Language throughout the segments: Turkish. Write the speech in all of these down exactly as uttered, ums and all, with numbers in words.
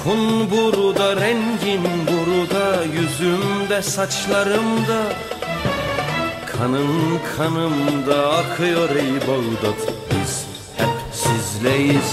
Kokun burada, rengin burada, yüzümde, saçlarımda. Kanın kanımda akıyor ey Bağdat, biz hep sizleyiz.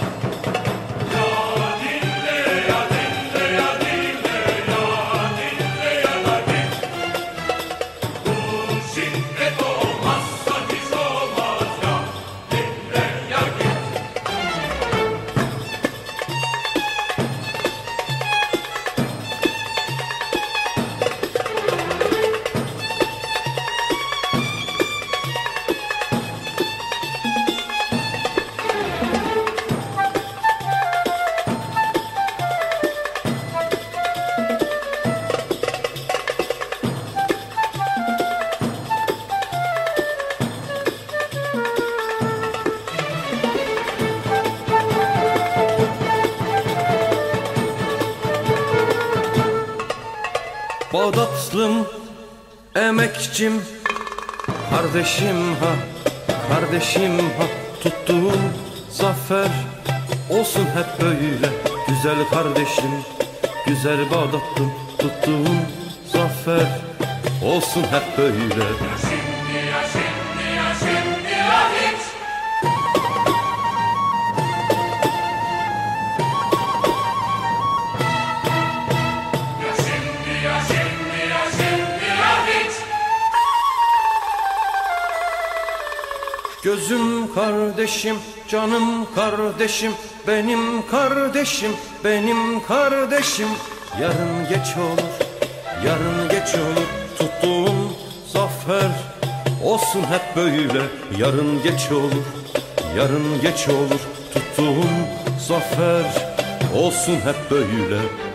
Bağdatlım, emekçim, kardeşim ha, kardeşim ha. Tuttuğum zafer olsun hep böyle, güzel kardeşim, güzel Bağdatlım. Tuttuğum zafer olsun hep böyle. Gözüm kardeşim, canım kardeşim, benim kardeşim, benim kardeşim. Yarın geç olur, yarın geç olur, tuttuğum zafer olsun hep böyle. Yarın geç olur, yarın geç olur, tuttuğum zafer olsun hep böyle.